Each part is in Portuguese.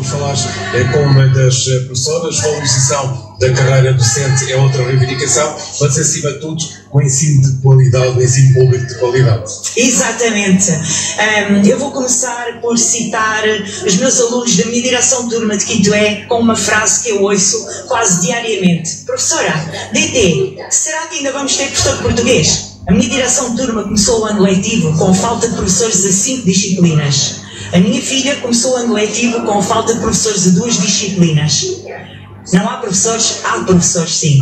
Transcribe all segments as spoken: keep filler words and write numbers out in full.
por falares é, com uma das professoras, valorização da carreira docente é outra reivindicação, mas acima de tudo o ensino de qualidade, o ensino público de qualidade. Exatamente. Um, eu vou começar por citar os meus alunos da minha direção de turma de quinto E com uma frase que eu ouço quase diariamente. Professora, D T, será que ainda vamos ter professor de português? A minha direção de turma começou o ano letivo com falta de professores a cinco disciplinas. A minha filha começou o ano letivo com falta de professores a duas disciplinas. Não há professores? Há professores, sim.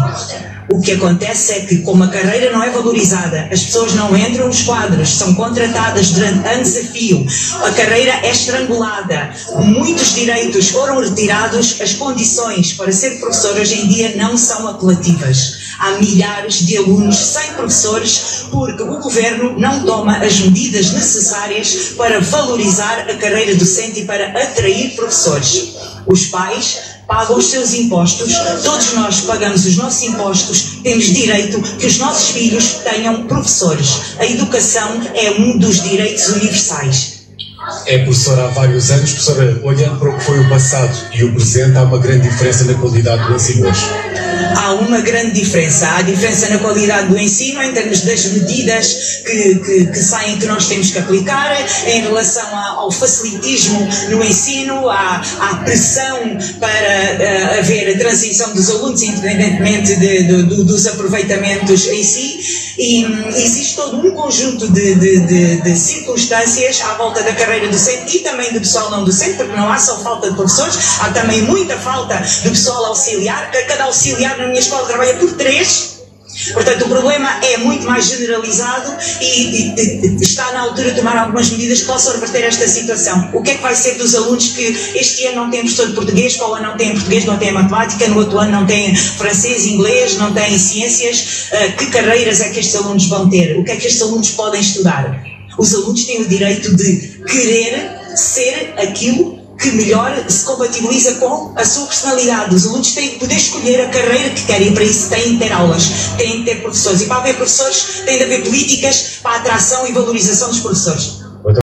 O que acontece é que, como a carreira não é valorizada, as pessoas não entram nos quadros, são contratadas durante anos a fio, a carreira é estrangulada, muitos direitos foram retirados, as condições para ser professor hoje em dia não são apelativas. Há milhares de alunos sem professores porque o governo não toma as medidas necessárias para valorizar a carreira docente e para atrair professores. Os pais pagam os seus impostos, todos nós pagamos os nossos impostos, temos direito que os nossos filhos tenham professores. A educação é um dos direitos universais. É professora há vários anos. Professora, olhando para o que foi o passado e o presente, há uma grande diferença na qualidade do ensino hoje? Há uma grande diferença. Há diferença na qualidade do ensino em termos das medidas que, que, que saem, que nós temos que aplicar, em relação ao facilitismo no ensino, à, à pressão para uh, haver a transição dos alunos, independentemente de, de, de, dos aproveitamentos em si. E um, existe todo um conjunto de, de, de, de circunstâncias à volta da carreira docente e também do pessoal não docente, porque não há só falta de professores, há também muita falta de pessoal auxiliar. Cada auxiliar na minha escola trabalha por três. Portanto, o problema é muito mais generalizado e, e, e está na altura de tomar algumas medidas que possam reverter esta situação. O que é que vai ser dos alunos que este ano não têm professor de português, para o ano não têm português, não têm matemática, no outro ano não têm francês, inglês, não têm ciências? Uh, que carreiras é que estes alunos vão ter? O que é que estes alunos podem estudar? Os alunos têm o direito de querer ser aquilo que melhor se compatibiliza com a sua personalidade. Os alunos têm que poder escolher a carreira que querem, para isso têm de ter aulas, têm de ter professores. E para haver professores, tem de haver políticas para a atração e valorização dos professores.